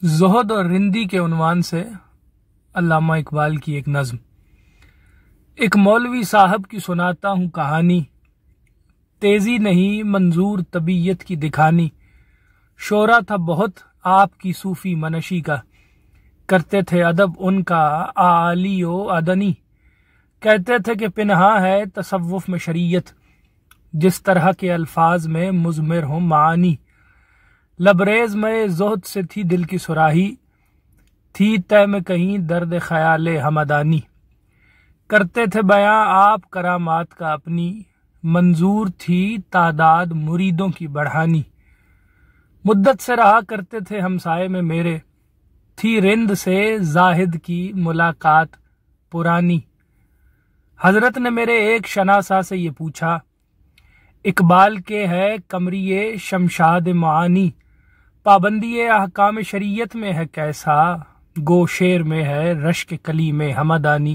زہد اور رندی کے عنوان سے علامہ اقبال کی ایک نظم۔ ایک مولوی صاحب کی سناتا ہوں کہانی، تیزی نہیں منظور طبیعت کی دکھانی۔ شعرا تھا بہت آپ کی صوفی منشی کا، کرتے تھے ادب ان کا اعالی و ادنی۔ کہتے تھے کہ پنہاں ہے تصوف میں شریعت، جس طرح کے الفاظ میں مضمر ہوں معانی۔ لبریز میں زہد سے تھی دل کی سراہی، تھی تہ میں کہیں درد خیال ہمدانی۔ کرتے تھے بیاں آپ کرامات کا اپنی، منظور تھی تعداد مریدوں کی بڑھانی۔ مدت سے رہا کرتے تھے ہمسائے میں میرے، تھی رند سے زاہد کی ملاقات پرانی۔ حضرت نے میرے ایک شناسا سے یہ پوچھا، اقبال کے ہے قمریِ شمشاد معانی۔ پابندی احکام شریعت میں ہے کیسا، گو شعر میں ہے رشک کلیم ہمدانی۔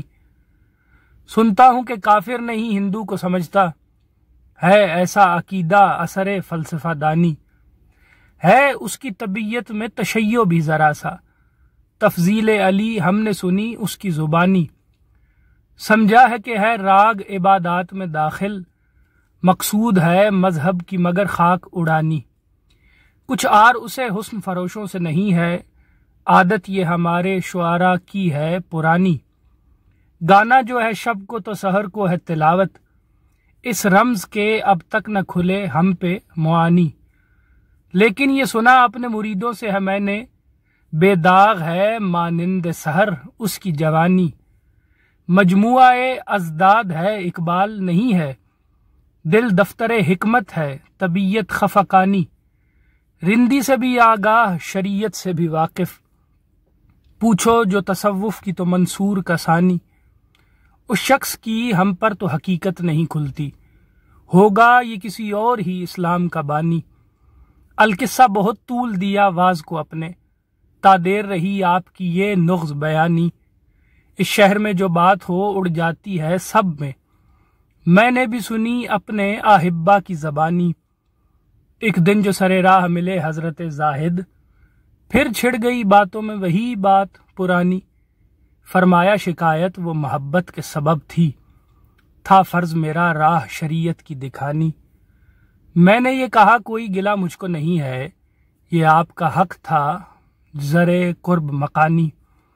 سنتا ہوں کہ کافر نہیں ہندو کو سمجھتا، ہے ایسا عقیدہ اثر فلسفہ دانی۔ ہے اس کی طبیعت میں تشیع بھی ذرا سا، تفضیل علی ہم نے سنی اس کی زبانی۔ سمجھا ہے کہ ہے راگ عبادات میں داخل، مقصود ہے مذہب کی مگر خاک اڑانی۔ کچھ آر اسے حسن فروشوں سے نہیں ہے، عادت یہ ہمارے شعراء کی ہے پرانی۔ گانا جو ہے شب کو تو سحر کو ہے تلاوت، اس رمز کے اب تک نہ کھلے ہم پہ معانی۔ لیکن یہ سنا اپنے مریدوں سے ہے میں نے، بے داغ ہے مانند سحر اس کی جوانی۔ مجموعہ ازداد ہے اقبال نہیں ہے، دل دفتر حکمت ہے طبیعت خفقانی۔ رندی سے بھی آگاہ شریعت سے بھی واقف، پوچھو جو تصوف کی تو منصور کا ثانی۔ اس شخص کی ہم پر تو حقیقت نہیں کھلتی، ہوگا یہ کسی اور ہی اسلام کا بانی۔ القصہ بہت طول دیا واز کو اپنے، تا دیر رہی آپ کی یہ نغز بیانی۔ اس شہر میں جو بات ہو اڑ جاتی ہے سب میں نے بھی سنی اپنے احبا کی زبانی۔ ایک دن جو سرے راہ ملے حضرت زاہد، پھر چھڑ گئی باتوں میں وہی بات پرانی۔ فرمایا شکایت وہ محبت کے سبب تھا فرض میرا راہ شریعت کی دکھانی۔ میں نے یہ کہا کوئی گلہ مجھ کو نہیں ہے، یہ آپ کا حق تھا زرے قرب مکانی۔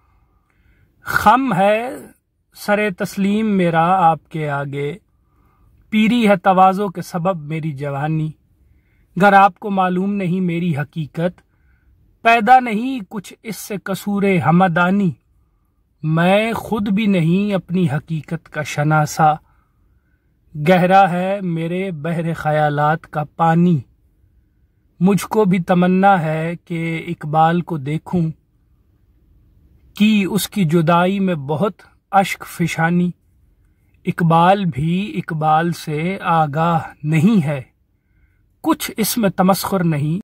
خم ہے سر تسلیم میرا آپ کے آگے، پیری ہے تواضع کے سبب میری جوانی۔ گر آپ کو معلوم نہیں میری حقیقت، پیدا نہیں کچھ اس سے قصور ہمدانی۔ میں خود بھی نہیں اپنی حقیقت کا شناسا، گہرا ہے میرے بحر خیالات کا پانی۔ مجھ کو بھی تمنا ہے کہ اقبال کو دیکھوں، کی اس کی جدائی میں بہت اشک فشانی۔ اقبال بھی اقبال سے آگاہ نہیں ہے، کچھ اس میں تمسخر نہیں۔